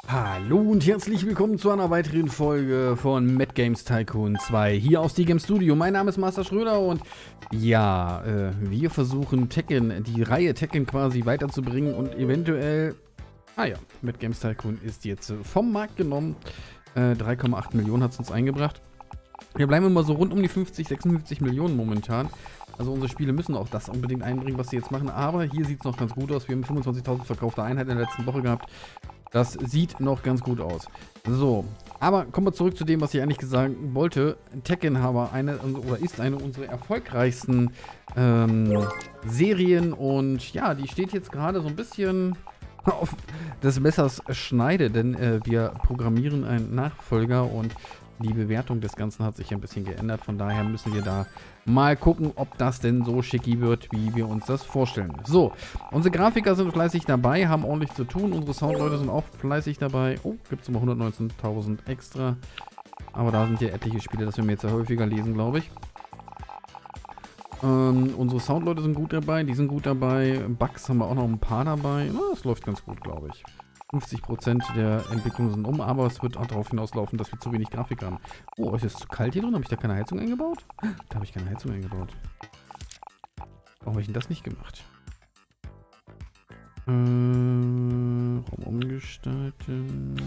Hallo und herzlich willkommen zu einer weiteren Folge von Mad Games Tycoon 2 hier aus Game Studio. Mein Name ist Master Schröder und ja, wir versuchen Tekken, die Reihe Tekken quasi weiterzubringen und eventuell, Mad Games Tycoon ist jetzt vom Markt genommen. 3,8 Millionen hat es uns eingebracht. Wir bleiben immer so rund um die 50, 56 Millionen momentan. Also unsere Spiele müssen auch das unbedingt einbringen, was sie jetzt machen. Aber hier sieht es noch ganz gut aus. Wir haben 25.000 verkaufte Einheiten in der letzten Woche gehabt. Das sieht noch ganz gut aus. So, aber kommen wir zurück zu dem, was ich eigentlich sagen wollte. Tekken ist eine unserer erfolgreichsten Serien. Und ja, die steht jetzt gerade so ein bisschen auf des Messers Schneide. Denn wir programmieren einen Nachfolger und die Bewertung des Ganzen hat sich ein bisschen geändert. Von daher müssen wir da mal gucken, ob das denn so schicki wird, wie wir uns das vorstellen. So, unsere Grafiker sind fleißig dabei, haben ordentlich zu tun. Unsere Soundleute sind auch fleißig dabei. Oh, gibt es immer 119.000 extra. Aber da sind ja etliche Spiele, das werden wir jetzt ja häufiger lesen, glaube ich. Unsere Soundleute sind gut dabei, die sind gut dabei. Bugs haben wir auch noch ein paar dabei. Na, das läuft ganz gut, glaube ich. 50% der Entwicklungen sind um, aber es wird auch darauf hinauslaufen, dass wir zu wenig Grafik haben. Oh, ist es zu kalt hier drin? Habe ich da keine Heizung eingebaut? Da habe ich keine Heizung eingebaut. Warum habe ich denn das nicht gemacht? Raum umgestalten.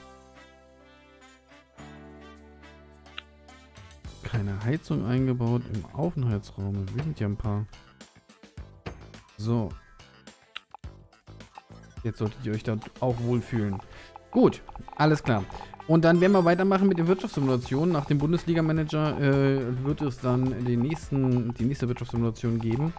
Keine Heizung eingebaut im Aufenthaltsraum. Wir sind ja ein paar. So. Jetzt solltet ihr euch da auch wohlfühlen. Gut, alles klar. Und dann werden wir weitermachen mit den Wirtschaftssimulationen. Nach dem Bundesliga-Manager wird es dann die nächste Wirtschaftssimulation geben.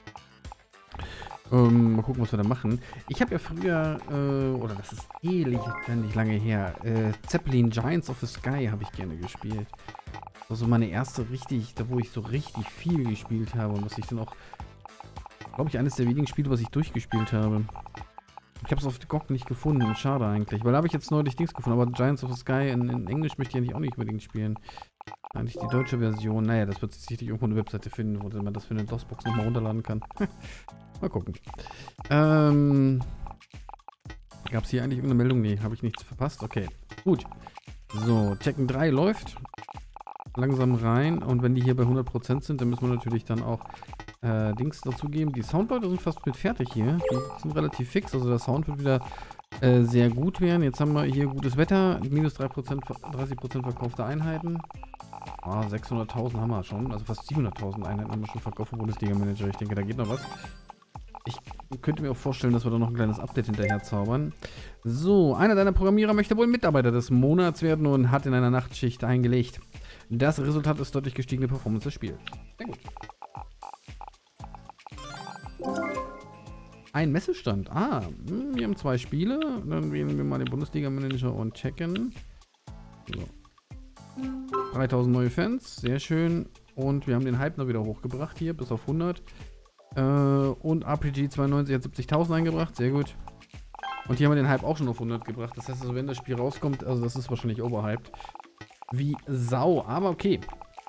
Mal gucken, was wir da machen. Ich habe ja früher, oder das ist nicht lange her, Zeppelin Giants of the Sky habe ich gerne gespielt. Das war so meine erste wo ich so richtig viel gespielt habe. Und was ich dann auch, glaube ich, eines der wenigen Spiele, was ich durchgespielt habe. Ich habe es auf GOG nicht gefunden. Schade eigentlich. Weil da habe ich jetzt neulich Dings gefunden. Aber Giants of the Sky in Englisch möchte ich eigentlich auch nicht unbedingt spielen. Eigentlich die deutsche Version. Naja, das wird sicherlich irgendwo eine Webseite finden, wo man das für eine DOS-Box nochmal runterladen kann. Mal gucken. Gab es hier eigentlich irgendeine Meldung? Nee, habe ich nichts verpasst. Okay, gut. So, Tekken 3 läuft. Langsam rein. Und wenn die hier bei 100% sind, dann müssen wir natürlich dann auch Dings dazugeben. Die Soundleute sind fast mit fertig hier. Die sind relativ fix. Also der Sound wird wieder sehr gut werden. Jetzt haben wir hier gutes Wetter. Minus 3%, 30% verkaufte Einheiten. 600.000 haben wir schon. Also fast 700.000 Einheiten haben wir schon verkauft vom Bundesliga-Manager. Ich denke, da geht noch was. Ich könnte mir auch vorstellen, dass wir da noch ein kleines Update hinterher zaubern. So, einer deiner Programmierer möchte wohl Mitarbeiter des Monats werden und hat in einer Nachtschicht eingelegt. Das Resultat ist deutlich gestiegene Performance des Spiels. Sehr gut. Ein Messestand. Wir haben 2 Spiele. Dann wählen wir mal den Bundesliga-Manager und Tekken. So. 3000 neue Fans. Sehr schön. Und wir haben den Hype noch wieder hochgebracht hier, bis auf 100. Und RPG 92 hat 70.000 eingebracht. Sehr gut. Und hier haben wir den Hype auch schon auf 100 gebracht. Das heißt also, wenn das Spiel rauskommt, also das ist wahrscheinlich overhyped. Wie Sau. Aber okay.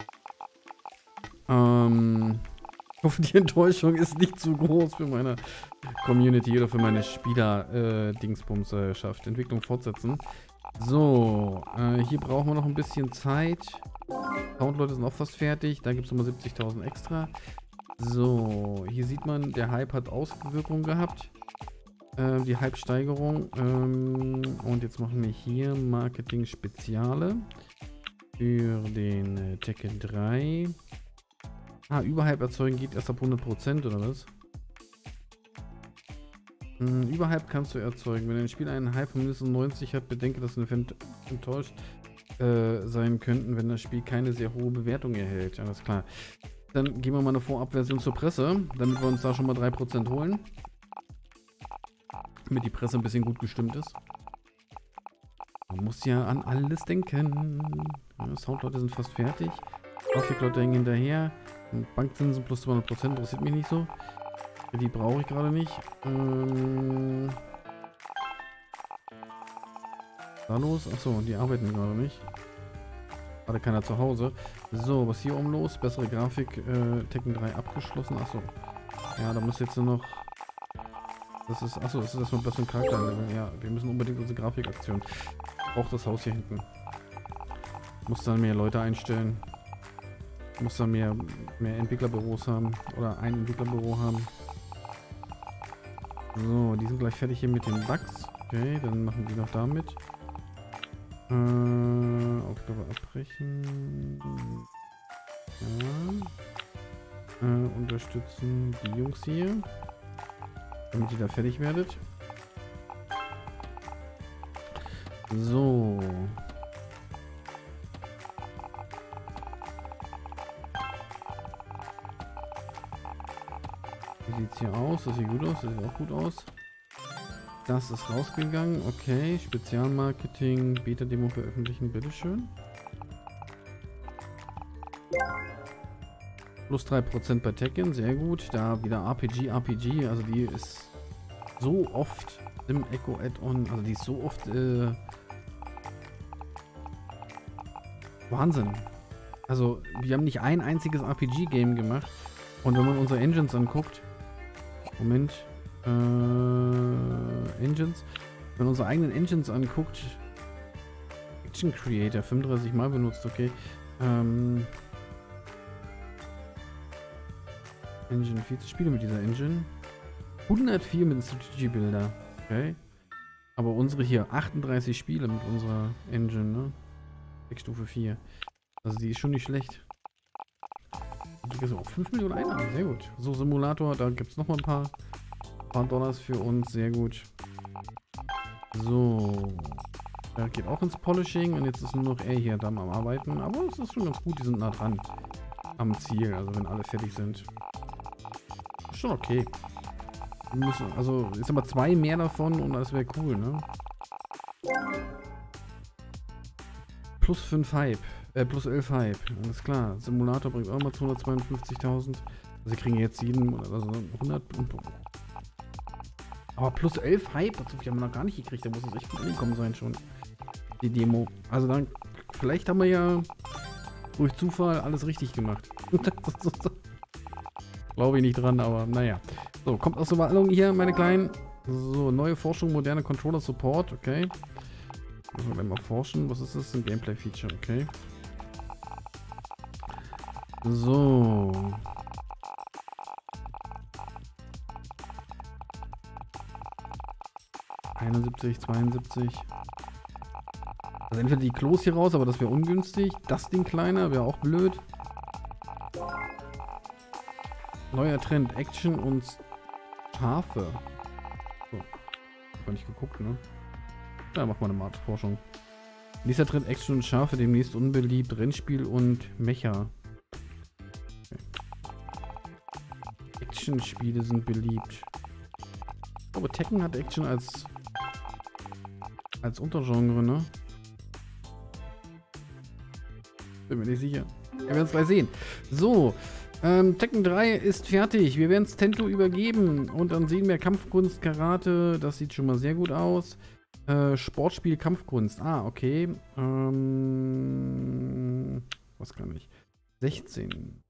Ich hoffe, die Enttäuschung ist nicht zu groß für meine Community oder für meine Spieler-Dingsbums-Schaft. Entwicklung fortsetzen. So, hier brauchen wir noch ein bisschen Zeit. Soundleute sind auch fast fertig. Da gibt es nochmal 70.000 extra. So, hier sieht man, der Hype hat Auswirkungen gehabt. Die Hype-Steigerung. Und jetzt machen wir hier Marketing-Speziale für den Tekken 3. Überhype erzeugen geht erst ab 100% oder was? Überhype kannst du erzeugen. Wenn ein Spiel einen Hype von mindestens 90 hat, bedenke, dass wir enttäuscht sein könnten, wenn das Spiel keine sehr hohe Bewertung erhält. Alles klar. Dann gehen wir mal eine Vorabversion zur Presse, damit wir uns da schon mal 3% holen. Damit die Presse ein bisschen gut gestimmt ist. Man muss ja an alles denken. Ja, Soundleute sind fast fertig. Grafikleute hängen hinterher. Bankzinsen plus 200% interessiert mich nicht so. Die brauche ich gerade nicht. Da los? Achso, die arbeiten gerade nicht. Gerade keiner zu Hause. So, was hier oben los? Bessere Grafik. Tekken 3 abgeschlossen. Achso. Ja, da muss jetzt nur noch Das ist, achso, das ist erstmal das ein Charakterlevel. Ja, wir müssen unbedingt unsere Grafikaktion. Braucht das Haus hier hinten. Muss dann mehr Leute einstellen. Muss dann mehr Entwicklerbüros haben. Oder ein Entwicklerbüro haben. So, die sind gleich fertig hier mit den Bugs. Okay, dann machen die noch damit. Aufgabe abbrechen. Ja. Unterstützen die Jungs hier. Damit ihr da fertig werdet. So. Wie sieht es hier aus? Das sieht gut aus. Das sieht auch gut aus. Das ist rausgegangen. Okay. Spezialmarketing. Beta-Demo veröffentlichen. Bitteschön. Plus 3% bei Tekken. Sehr gut. Da wieder RPG. Also die ist so oft im Echo Add-on. Also die ist so oft... Wahnsinn. Also wir haben nicht ein einziges RPG-Game gemacht. Und wenn man unsere Engines anguckt... Moment. Engines. Wenn man unsere eigenen Engines anguckt. Action Creator 35 Mal benutzt, okay. Engine 40 Spiele mit dieser Engine. 104 mit dem Strategy Builder. Okay. Aber unsere hier 38 Spiele mit unserer Engine, ne? Stufe 4. Also die ist schon nicht schlecht. So, 5 Millionen Einnahmen, sehr gut. So, Simulator, da gibt es nochmal ein paar Dollars für uns, sehr gut. So. Da geht auch ins Polishing und jetzt ist nur noch er hier da am Arbeiten. Aber es ist schon ganz gut, die sind nah dran am Ziel, also wenn alle fertig sind. Ist schon okay. Wir müssen, also ist aber 2 mehr davon und das wäre cool, ne? Plus 5 Hype. Plus 11 Hype. Alles klar. Simulator bringt auch mal 252.000. Also wir kriegen jetzt jeden, also 100. Aber plus 11 Hype, das haben wir noch gar nicht gekriegt. Da muss es echt gut angekommen sein schon. Die Demo. Also dann, vielleicht haben wir ja durch Zufall alles richtig gemacht. Glaube ich nicht dran, aber naja. So, kommt aus der Wallung hier, meine Kleinen. So, neue Forschung, moderne Controller Support, okay. Müssen wir gleich mal forschen. Was ist das? Ein Gameplay-Feature, okay. So. ...71, 72. Also entweder die Klos hier raus, aber das wäre ungünstig. Das Ding kleiner, wäre auch blöd. Neuer Trend, Action und Schafe. So. Hab gar nicht geguckt, ne? Ja, mach mal eine Marktforschung. Nächster Trend, Action und Schafe, demnächst unbeliebt. Rennspiel und Mecha. Okay. Action-Spiele sind beliebt. Aber Tekken hat Action als Untergenre, ne? Bin mir nicht sicher. Wir werden es gleich sehen. So, Tekken 3 ist fertig. Wir werden es Tento übergeben. Und dann sehen wir Kampfkunst, Karate. Das sieht schon mal sehr gut aus. Sportspiel, Kampfkunst. Ah, okay. Was kann ich? 16.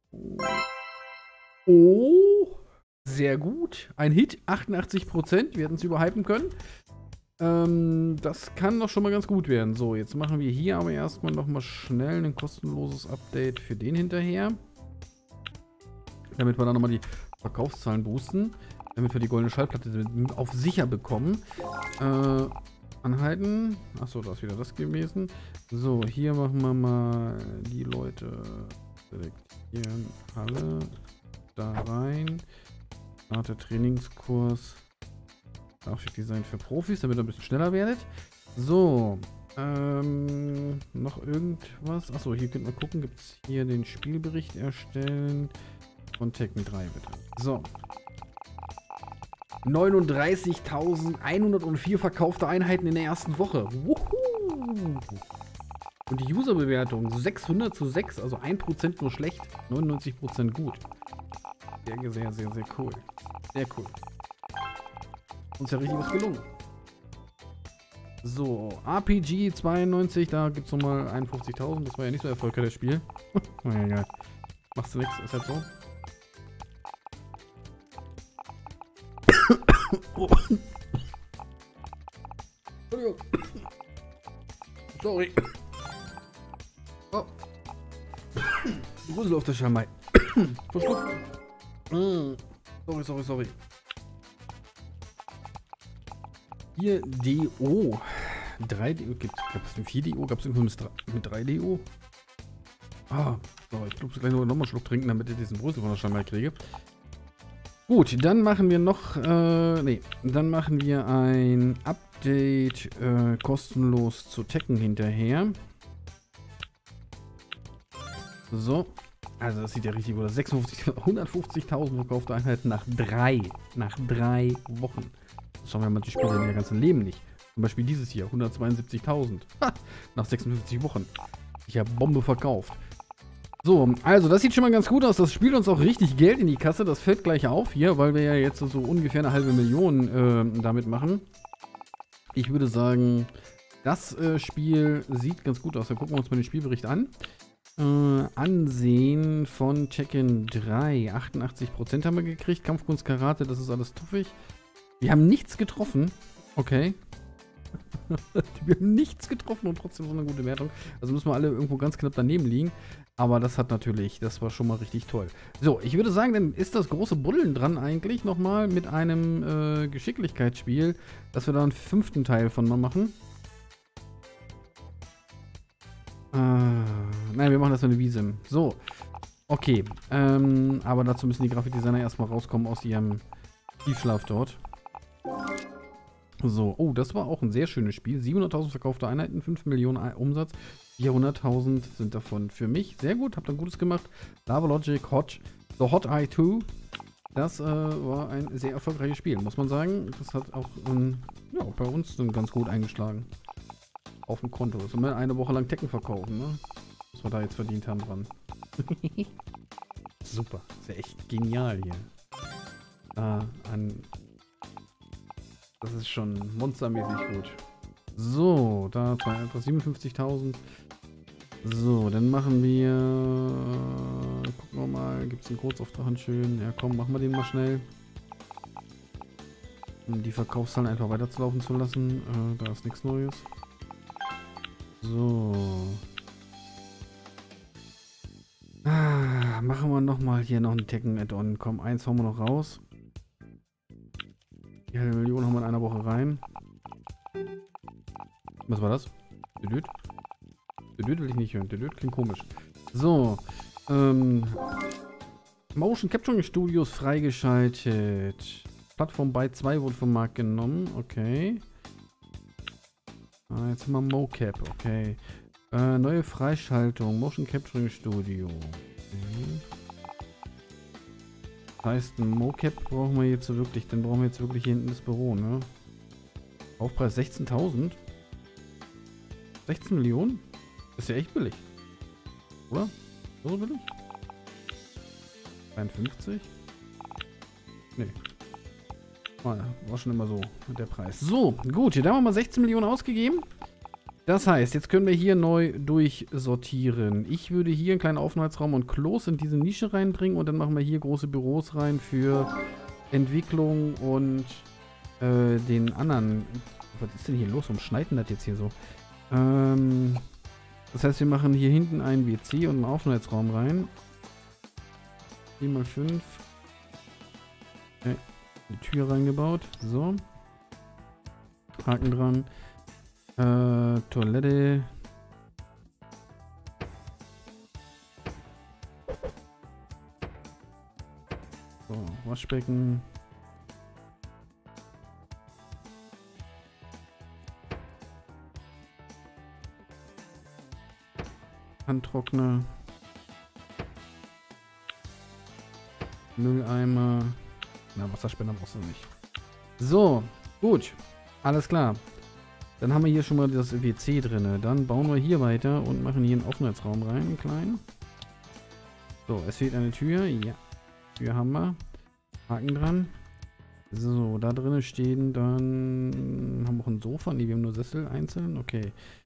Oh, sehr gut. Ein Hit, 88%. Wir hätten es überhypen können. Das kann doch schon mal ganz gut werden. So, jetzt machen wir hier aber erstmal nochmal schnell ein kostenloses Update für den hinterher. Damit wir dann nochmal die Verkaufszahlen boosten. Damit wir die goldene Schallplatte auf sicher bekommen. Anhalten. Achso, da ist wieder das gewesen. So, hier machen wir mal die Leute selektieren. Alle da rein. Starte Trainingskurs. Grafikdesign für Profis, damit ihr ein bisschen schneller werdet. So. Noch irgendwas? Achso, hier könnt ihr gucken. Gibt es hier den Spielbericht erstellen. Von Tekken 3 bitte. So. 39.104 verkaufte Einheiten in der ersten Woche. Wuhu. Und die Userbewertung 600 zu 6, also 1% nur schlecht, 99% gut. Sehr, sehr, sehr, sehr cool. Sehr cool. Uns ja richtig was gelungen. So, RPG 92, da gibt es nochmal 51.000. Das war ja nicht so erfolgreich, das Spiel. Na egal. Machst du nichts, ist halt so. Entschuldigung. Sorry. Oh. Grusel auf der Schamai. Verschluckt. Sorry. Hier DO. 3DO. Gab es ein 4DO? Gab es irgendwas mit 3DO? Ah, so, ich glaube, gleich noch mal einen Schluck trinken, damit ich diesen Brösel von der Schamai kriege. Gut, dann machen wir noch, dann machen wir ein Update kostenlos zu Tekken hinterher. So, also das sieht ja richtig gut aus. 150.000 verkaufte Einheiten nach drei Wochen. Das schauen wir mal, die Spiele in ihr ganzen Leben nicht. Zum Beispiel dieses hier, 172.000. Nach 56 Wochen. Ich habe Bombe verkauft. So, also das sieht schon mal ganz gut aus. Das spielt uns auch richtig Geld in die Kasse. Das fällt gleich auf hier, weil wir ja jetzt so ungefähr 500.000 damit machen. Ich würde sagen, das Spiel sieht ganz gut aus. Dann gucken wir uns mal den Spielbericht an. Ansehen von Tekken 3. 88% haben wir gekriegt. Kampfkunst, Karate, das ist alles tuffig. Wir haben nichts getroffen. Okay. Wir haben nichts getroffen und trotzdem so eine gute Wertung. Also müssen wir alle irgendwo ganz knapp daneben liegen. Aber das war schon mal richtig toll. So, ich würde sagen, dann ist das große Buddeln dran eigentlich nochmal mit einem Geschicklichkeitsspiel, dass wir da einen 5. Teil von mal machen. Nein, wir machen das mit der Wiese. So, okay. Aber dazu müssen die Grafikdesigner erstmal rauskommen aus ihrem Tiefschlaf dort. So, oh, das war auch ein sehr schönes Spiel. 700.000 verkaufte Einheiten, 5 Millionen Umsatz, 400.000 sind davon für mich. Sehr gut, habt ihr Gutes gemacht. Lava Logic, The Hot Eye 2. Das war ein sehr erfolgreiches Spiel, muss man sagen. Das hat auch ja, bei uns dann ganz gut eingeschlagen. Auf dem Konto. Das sind wir eine Woche lang Tekken verkaufen, ne? Was wir da jetzt verdient haben dran. Super, ist ja echt genial hier. Das ist schon monstermäßig gut. So, da 57.000. So, dann machen wir... Gucken wir mal, gibt es einen Kurzauftrag schön? Ja komm, machen wir den mal schnell. Um die Verkaufszahlen einfach weiterzulaufen zu lassen. Da ist nichts Neues. So. Machen wir nochmal hier noch einen Tekken-Add-on. Komm, eins hauen wir noch raus. Die 500.000 haben wir in einer Woche rein. Was war das? Dödöd? Dödöd will ich nicht hören. Dödöd klingt komisch. So. Motion Capturing Studios freigeschaltet. Plattform Byte 2 wurde vom Markt genommen. Okay. Jetzt haben wir Mocap. Okay. Neue Freischaltung. Motion Capturing Studio. Okay. Das heißt, ein Mocap brauchen wir jetzt wirklich. Dann brauchen wir jetzt wirklich hier hinten das Büro, ne? Aufpreis 16.000. 16 Millionen? Ist ja echt billig. Oder? So billig? 53? Nee. War schon immer so der Preis. So, gut. Hier haben wir mal 16 Millionen ausgegeben. Das heißt, jetzt können wir hier neu durchsortieren. Ich würde hier einen kleinen Aufenthaltsraum und Klos in diese Nische reinbringen und dann machen wir hier große Büros rein für Entwicklung und den anderen. Was ist denn hier los? Warum schneit denn das jetzt hier so? Das heißt, wir machen hier hinten einen WC und einen Aufenthaltsraum rein. 4x5. Okay. Die Tür reingebaut. So. Haken dran. Toilette. So, Waschbecken. Handtrockner. Mülleimer. Na, Wasserspender brauchst du nicht. So, gut. Alles klar. Dann haben wir hier schon mal das WC drin. Dann bauen wir hier weiter und machen hier einen Aufenthaltsraum rein, einen kleinen. So, es fehlt eine Tür. Ja, Tür haben wir. Haken dran. So, da drinnen stehen dann... Haben wir auch ein Sofa? Ne, wir haben nur Sessel einzeln. Okay.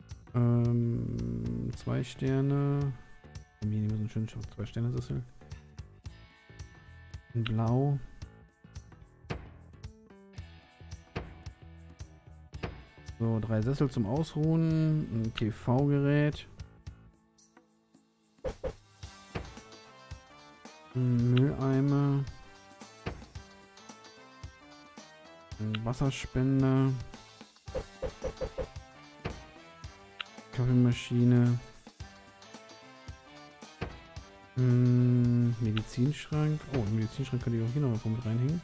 2 Sterne. Hier nehmen wir so einen schönen 2-Sterne-Sessel. In Blau. So, 3 Sessel zum Ausruhen, ein TV-Gerät, ein Mülleimer, ein Wasserspender, Kaffeemaschine, Medizinschrank. Oh, einen Medizinschrank könnte ich auch hier noch mal mit reinhängen.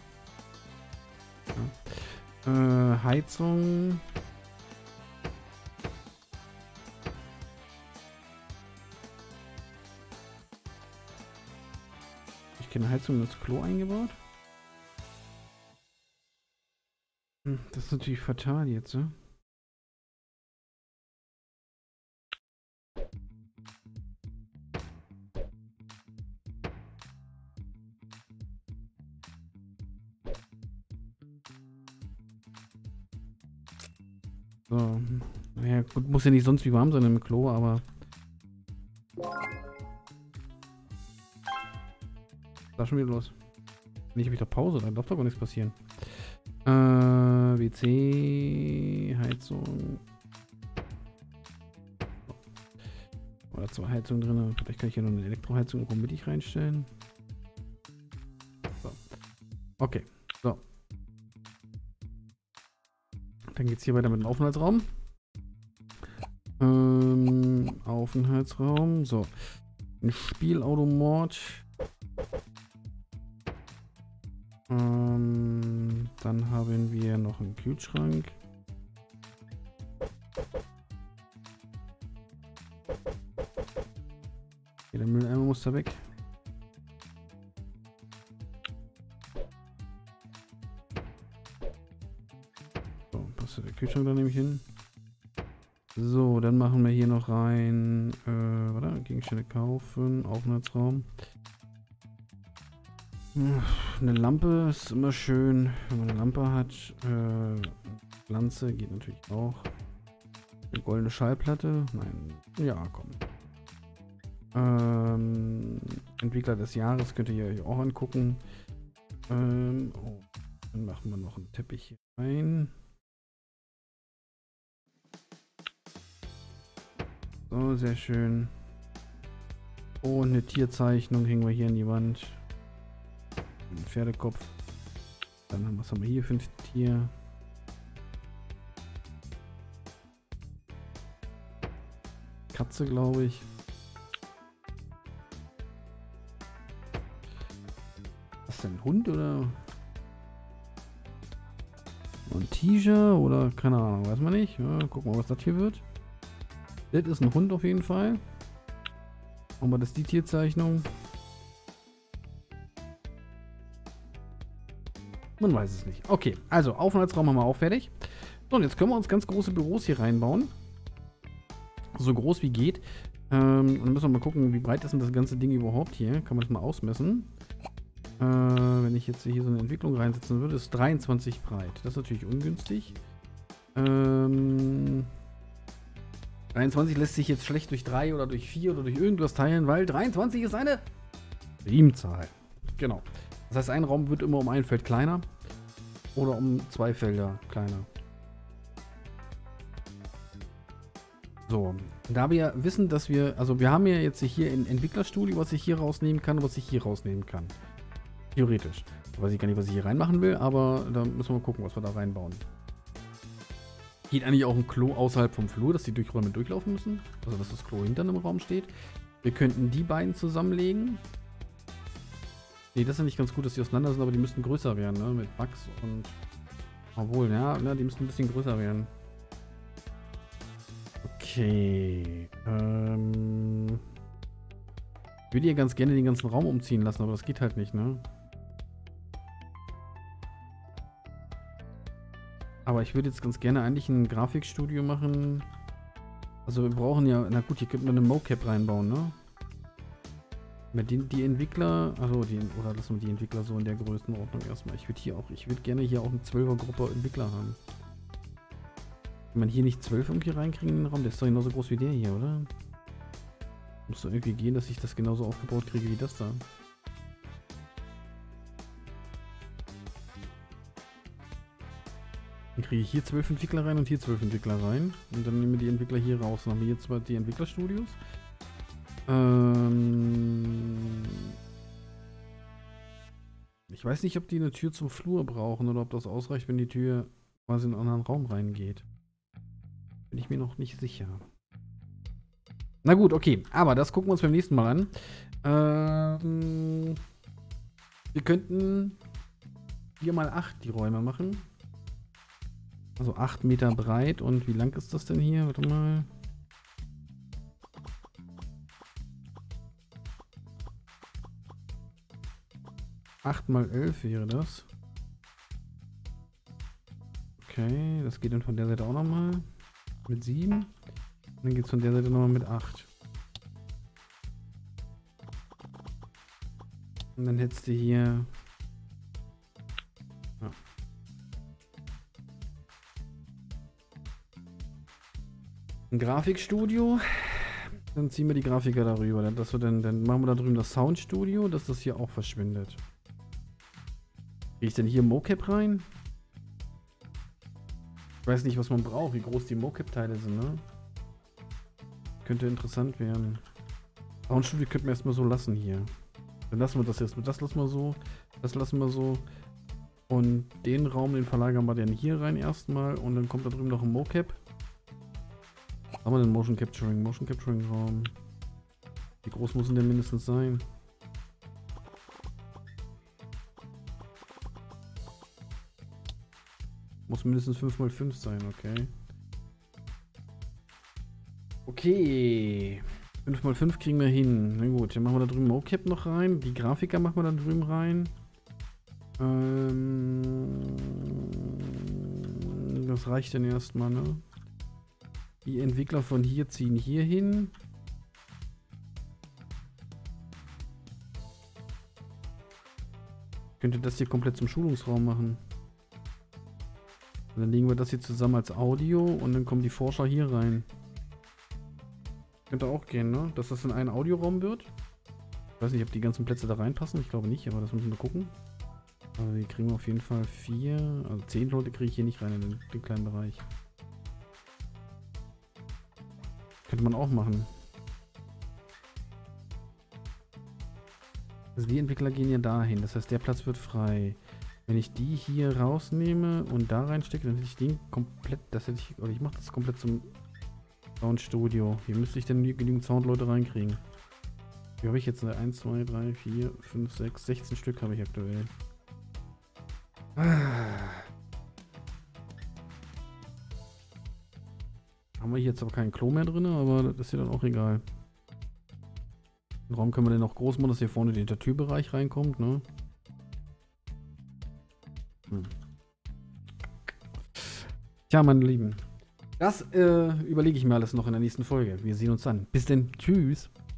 Ja. Heizung. Ich kenne Heizung ins Klo eingebaut. Das ist natürlich fatal jetzt, ne? So. Naja, gut, muss ja nicht sonst wie warm sein im Klo, aber. Da schon wieder los. Nicht, habe ich doch Pause, dann darf doch gar nichts passieren. WC, Heizung. Oder 2 Heizungen drin. Vielleicht kann ich hier noch eine Elektroheizung irgendwo mittig reinstellen. So. Okay, so. Dann geht es hier weiter mit dem Aufenthaltsraum. Aufenthaltsraum. So. Ein Spielautomat. Dann haben wir noch einen Kühlschrank. Hier, der Mülleimer muss da weg. So, passt der Kühlschrank da nämlich hin. So, dann machen wir hier noch rein, warte, Gegenstände kaufen, Aufenthaltsraum. Eine Lampe ist immer schön, wenn man eine Lampe hat. Pflanze geht natürlich auch. Eine goldene Schallplatte? Nein. Ja, komm. Entwickler des Jahres könnt ihr euch auch angucken. Oh, dann machen wir noch einen Teppich hier rein. So, sehr schön. Und eine Tierzeichnung hängen wir hier an die Wand. Ein Pferdekopf. Dann was haben wir hier für ein Tier? Katze, glaube ich. Was ist denn ein Hund oder? Ein Tiger oder keine Ahnung, weiß man nicht. Ja, gucken wir, was das hier wird. Das ist ein Hund auf jeden Fall. Aber das ist die Tierzeichnung. Man weiß es nicht. Okay, also Aufenthaltsraum haben wir auch fertig. So, und jetzt können wir uns ganz große Büros hier reinbauen. So groß wie geht. Und dann müssen wir mal gucken, wie breit ist denn das ganze Ding überhaupt hier. Kann man das mal ausmessen. Wenn ich jetzt hier so eine Entwicklung reinsetzen würde, ist 23 breit. Das ist natürlich ungünstig. 23 lässt sich jetzt schlecht durch 3 oder durch 4 oder durch irgendwas teilen, weil 23 ist eine Primzahl. Genau. Das heißt, ein Raum wird immer um ein Feld kleiner oder um 2 Felder kleiner. So, da wir wissen, dass wir, also wir haben ja jetzt hier ein Entwicklerstudio, was ich hier rausnehmen kann und was ich hier rausnehmen kann. Theoretisch. Da weiß ich gar nicht, was ich hier reinmachen will, aber da müssen wir mal gucken, was wir da reinbauen. Geht eigentlich auch ein Klo außerhalb vom Flur, dass die Durchräume durchlaufen müssen. Also, dass das Klo hinter einem Raum steht. Wir könnten die beiden zusammenlegen. Ne, das ist ja nicht ganz gut, dass die auseinander sind, aber die müssten größer werden, ne? Mit Bugs und... Obwohl, ja, die müssten ein bisschen größer werden. Okay. Ich würde hier ganz gerne den ganzen Raum umziehen lassen, aber das geht halt nicht, ne? Aber ich würde jetzt ganz gerne eigentlich ein Grafikstudio machen. Also wir brauchen ja, na gut, hier könnten wir eine Mocap reinbauen, ne? Mit die Entwickler, also oder lassen wir die Entwickler so in der Größenordnung erstmal. Ich würde gerne hier auch eine 12er-Gruppe Entwickler haben. Kann man hier nicht 12 irgendwie reinkriegen in den Raum? Der ist doch genauso groß wie der hier, oder? Muss doch irgendwie gehen, dass ich das genauso aufgebaut kriege wie das da. Dann kriege ich hier 12 Entwickler rein und hier 12 Entwickler rein. Und dann nehmen wir die Entwickler hier raus. Dann haben wir hier zwar die Entwicklerstudios. Ich weiß nicht, ob die eine Tür zum Flur brauchen oder ob das ausreicht, wenn die Tür quasi in einen anderen Raum reingeht. Bin ich mir noch nicht sicher. Na gut, okay. Aber das gucken wir uns beim nächsten Mal an. Wir könnten 4x8 die Räume machen. Also 8 Meter breit. Und wie lang ist das denn hier? Warte mal. Acht mal 11 wäre das. Okay, das geht dann von der Seite auch nochmal. Mit 7. Und dann geht es von der Seite nochmal mit 8. Und dann hättest du hier... Ja. Ein Grafikstudio. Dann ziehen wir die Grafiker darüber. Dann machen wir da drüben das Soundstudio, dass das hier auch verschwindet. Kriege ich denn hier Mocap rein? Ich weiß nicht, was man braucht, wie groß die Mocap-Teile sind, ne? Könnte interessant werden. Soundstudio könnten wir erstmal so lassen hier. Dann lassen wir das jetzt. Das lassen wir so. Das lassen wir so. Und den Raum, den verlagern wir dann hier rein erstmal. Und dann kommt da drüben noch ein Mocap. Was haben wir denn? Motion Capturing Raum. Wie groß muss denn der mindestens sein? Muss mindestens 5x5 sein, okay. Okay. 5x5 kriegen wir hin. Na gut, dann machen wir da drüben Mocap noch rein. Die Grafiker machen wir da drüben rein. Das reicht dann erstmal, ne? Die Entwickler von hier ziehen hier hin. Könnte das hier komplett zum Schulungsraum machen. Und dann legen wir das hier zusammen als Audio und dann kommen die Forscher hier rein. Könnte auch gehen, ne? Dass das in einen Audioraum wird. Ich weiß nicht, ob die ganzen Plätze da reinpassen. Ich glaube nicht, aber das müssen wir gucken. Aber hier kriegen wir auf jeden Fall 4, also 10 Leute kriege ich hier nicht rein in den kleinen Bereich. Könnte man auch machen. Also die Entwickler gehen ja dahin, das heißt der Platz wird frei. Wenn ich die hier rausnehme und da reinstecke, dann hätte ich den komplett, oder ich mache das komplett zum Soundstudio. Hier müsste ich dann genügend Soundleute reinkriegen. Wie habe ich jetzt? 1, 2, 3, 4, 5, 6, 16 Stück habe ich aktuell. Haben wir hier jetzt aber kein Klo mehr drin, aber das ist ja dann auch egal. Den Raum können wir dann noch groß machen, dass hier vorne der Türbereich reinkommt, ne? Tja, meine Lieben. Das überlege ich mir alles noch in der nächsten Folge. Wir sehen uns dann. Bis denn. Tschüss.